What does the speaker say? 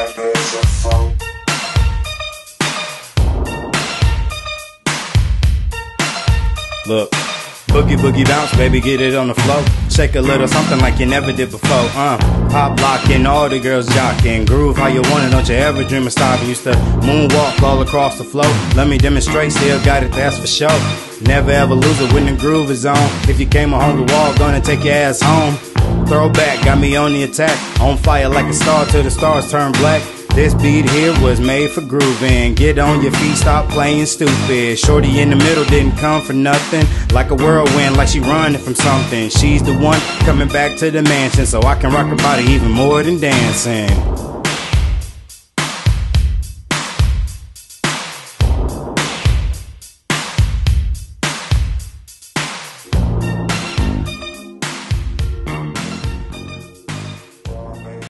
life is a flow. Look, boogie boogie bounce, baby, get it on the floor. Shake a little something like you never did before. Pop locking, all the girls jocking. Groove how you want it, don't you ever dream of stopping. Used to moonwalk all across the floor. Let me demonstrate, still got it, that's for sure. Never ever lose it when the groove is on. If you came home the wall, gonna take your ass home. Throwback, got me on the attack. On fire like a star till the stars turn black. This beat here was made for grooving. Get on your feet, stop playing stupid. Shorty in the middle didn't come for nothing. Like a whirlwind, like she running from something. She's the one coming back to the mansion, so I can rock her body even more than dancing.